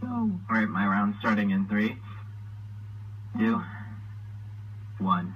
Alright, my round starting in 3, 2, 1.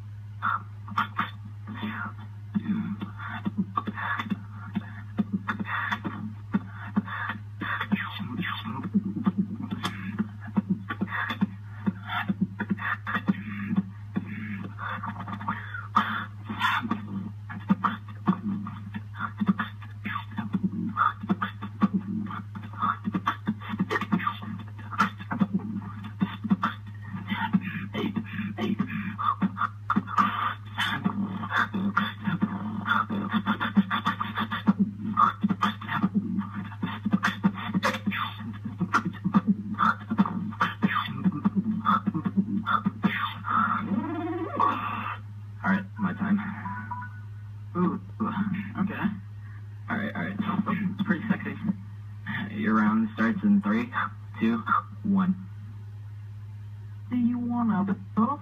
Alright, my time. Ooh, okay. Alright. It's pretty sexy. Your round starts in 3, 2, 1. Do you wanna go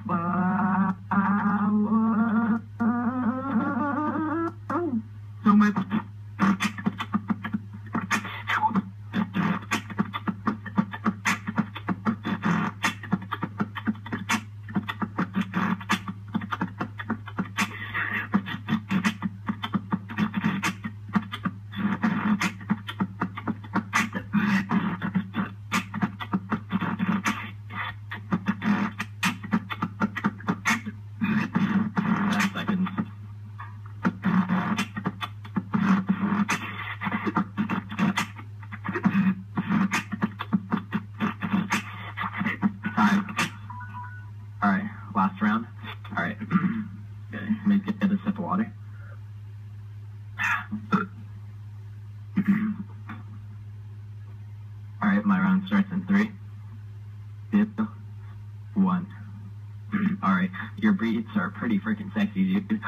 so much? Alright, last round. Alright. Okay, maybe get a sip of water. Alright, my round starts in 3, 2, 1. Alright, your breeds are pretty freaking sexy, dude.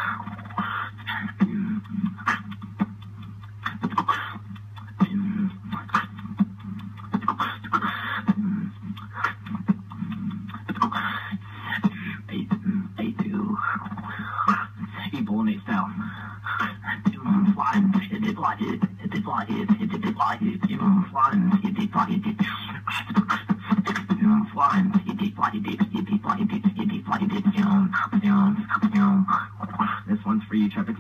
This one's for you, TriPex.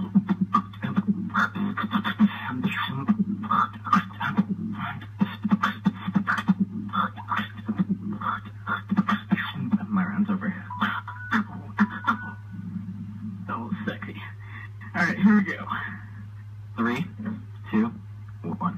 My round's over. So sexy. Alright, here we go. 3, 2, 1.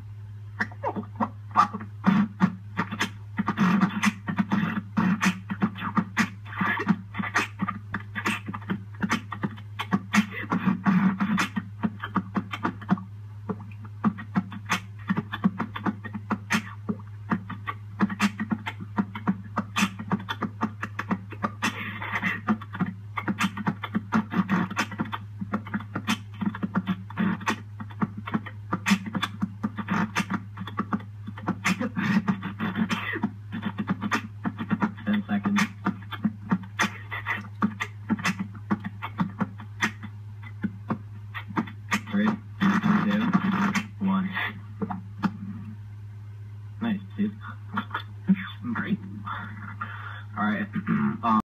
Three, 2, 1. Nice, dude. Great. Alright.